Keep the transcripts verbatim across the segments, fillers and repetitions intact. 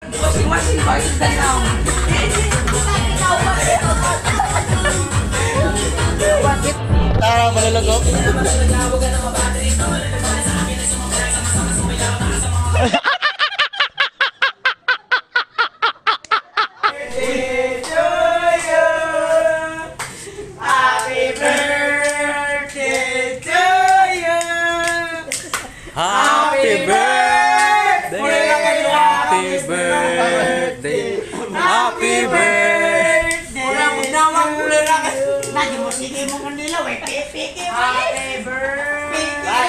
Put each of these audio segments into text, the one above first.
Tara, malalago. Happy birthday, happy birthday, happy birthday. Orang nawang mula lang. Lagi mo sige mo kanila, we pipiki. Happy birthday.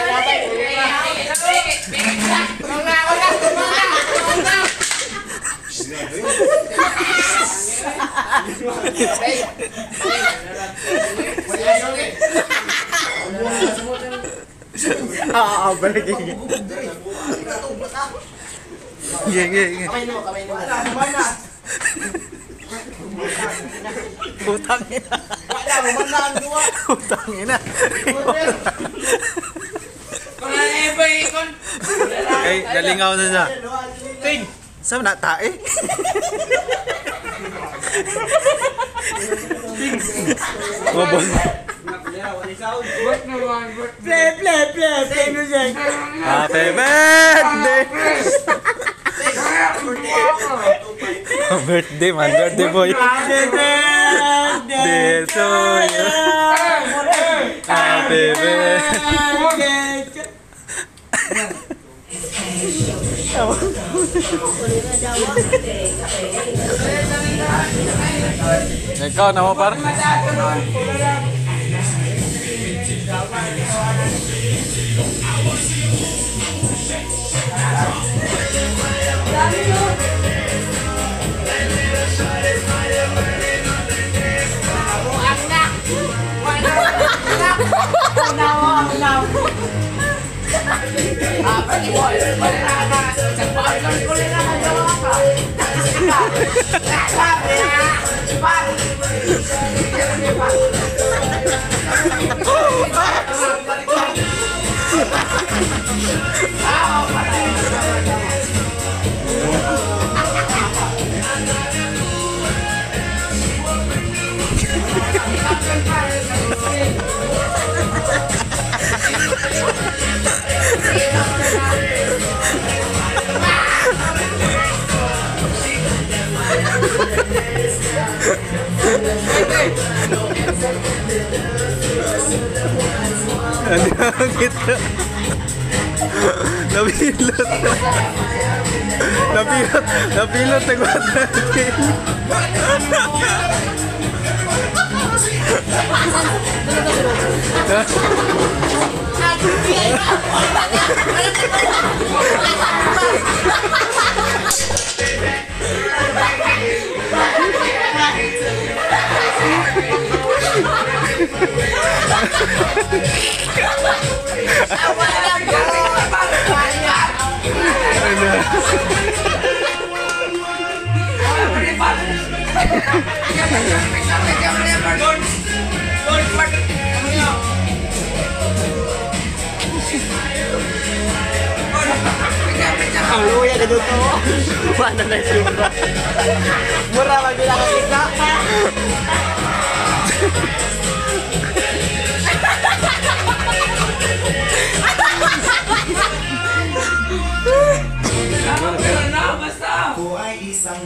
Ah, balik gigi. Gigi, gigi. Utang ina. Wala, mamanda ang duwa. Utang ina. Kay dalingaw na siya. Ting, saan na tae? Mabon. Play, play, play, play music. Happy birthday. Birthday man, birthday boy. Happy birthday to you. Happy birthday. Ikaw na mo par? Ano gitu? Napilot. Napilot. Napilot na natin. Ang luya ka dito. Wala na yung mura magbilang ang isa. Ako ay isang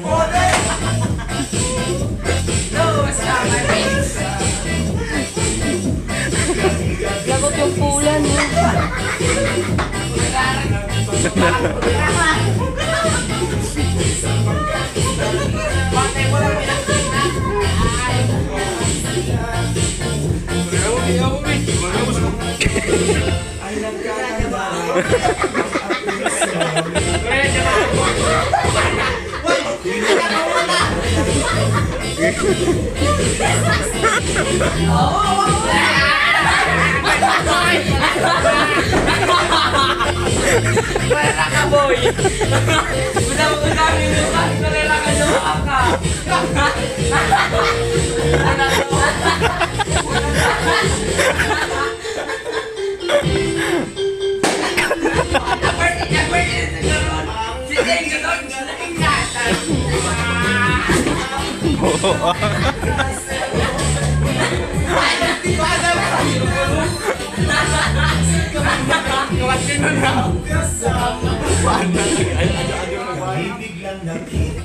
Lagot yung pula niya. Wala ka boy. Udang-udang yung lupa. Wala ka lupa ka. Kawan sino na? Paano? Ay, ano, ano, ano, ano,